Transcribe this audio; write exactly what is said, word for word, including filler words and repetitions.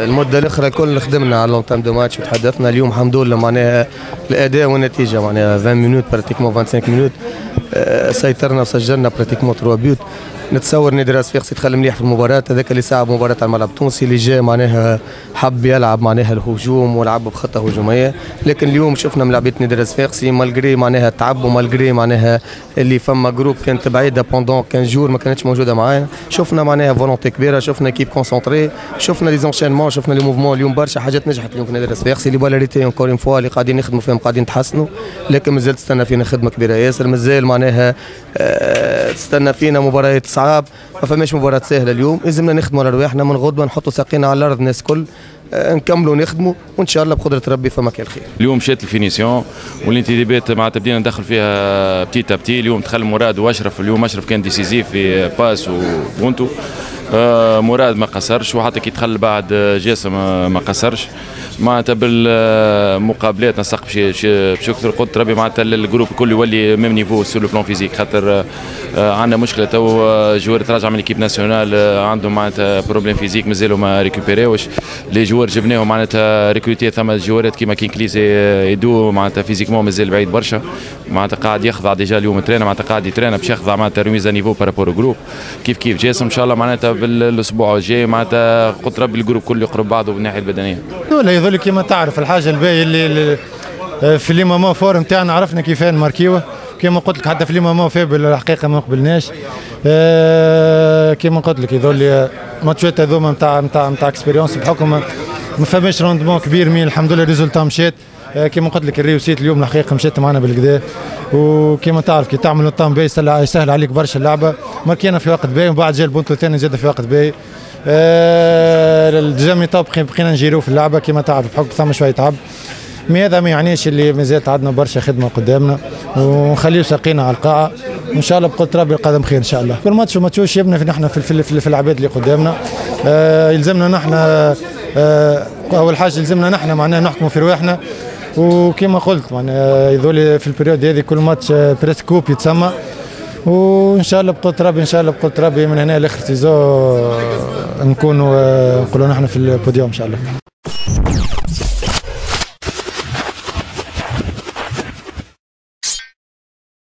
المده الاخرى كل خدمنا على لونتام دو ماتش وتحدثنا اليوم الحمد لله معناها الاداء والنتيجه معناها عشرين مينوت براتيكمون خمسة وعشرين مينوت سيطرنا وسجلنا براتيكمون ثلاثة بيوت. نتصور نادي راس فيقس يدخل مليح في المباراه هذاك اللي صعب مباراه على الملعب التونسي اللي جاء معناها حب يلعب معناها الهجوم ولعب بخطه هجوميه، لكن اليوم شفنا من لعبيه نادي راس فيقسي مالجري معناها تعب ومالجري معناها اللي فما جروب كانت بعيده بوندون خمسة جور ما كانتش موجوده معانا، شفنا معناها فولونتي كبيره، شفنا كيب كونسونتري، شفنا لي زونشينمون، شفنا لي موفمون اليوم برشا حاجات نجحت اليوم في نادي راس فيقسي اللي بالاريتي اونكور اون فوا اللي قاعدين نخدموا فيهم قاعدين نتحسنوا، لكن مازال تستنى فينا خدمه كبيره ياسر، مازال معناها أه تستنى فينا مباريات صعاب، ما فماش مباراة سهلة اليوم، لازمنا نخدموا على رواحنا من غدوة نحطوا ساقينا على الأرض الناس الكل، أه نكملوا نخدموا وإن شاء الله بقدرة ربي فما كان الخير. اليوم مشات الفينيسيون والانتدابات معناتها بدينا ندخل فيها بتي بتي، اليوم دخل مراد واشرف، اليوم اشرف كان ديسيزيف في باس وبونتو، آه مراد ما قصرش وحتى كي دخل بعد جاسم ما قصرش، معناتها بالمقابلات نسق باش باش يكثر قدرة ربي معناتها الجروب الكل يولي ميم نيفو سور لو بلون فيزيك، خاطر آه عندنا مشكلة تو جوار تراجع من ليكيب ناسيونال آه عندهم معناتها بروبليم فيزيك مازالوا ما ريكوبيريوش، لي جوار جبناهم معناتها ريكروتي ثم جوارات كيما كين كليزي يدو معناتها فيزيكمون مازال بعيد برشا، معناتها قاعد يخضع ديجا اليوم ترينا معناتها قاعد يترينا باش يخضع معناتها ريميزا نيفو بارابور جروب كيف كيف جاسم ان شاء الله معناتها بالاسبوع الجاي معناتها قلت ربي الجروب كله يقرب بعضه من الناحيه البدنيه. ولا يظل كيما تعرف الحاجه الباهيه اللي في لي ماما فورم تاعنا عرفنا كيف نماركيوه، كيما قلت لك حتى في لي ماما فابل الحقيقه ما قبلناش، أه كيما قلت لك يظل ماتشات هذوما نتاع نتاع نتاع اكسبيريونس بحكم ما فماش روندمون كبير مين الحمد لله الريزولتا مشات، أه كيما قلت لك الريوسيت اليوم الحقيقه مشات معنا بالكدا، وكيما تعرف كي تعمل نظام باهي يسهل عليك برشا اللعبه، ماركينا في وقت باهي ومن بعد جا البونتو الثاني زاد في وقت باهي. أه الجامي طاب بقينا نجيرو في اللعبه كيما تعرف بحكم ثم شويه تعب، مي هذا ما يعنيش اللي مازالت عندنا برشا خدمه قدامنا ونخليو ساقينا على القاعه وان شاء الله بقدر ربي القادم خير ان شاء الله. كل ماتش وماتشوش يبنى في نحن في, في, في, في العباد اللي قدامنا، آه يلزمنا نحن آه اول حاجه يلزمنا نحن معناها نحكموا في رواحنا، وكما قلت معناها يذول في البريود هذه كل ماتش بريس كوب يتسمى، وان شاء الله بقدر ربي ان شاء الله بقدر ربي من هنا لاخر سيزون نكونوا نقولوا نحن في البوديوم ان شاء الله.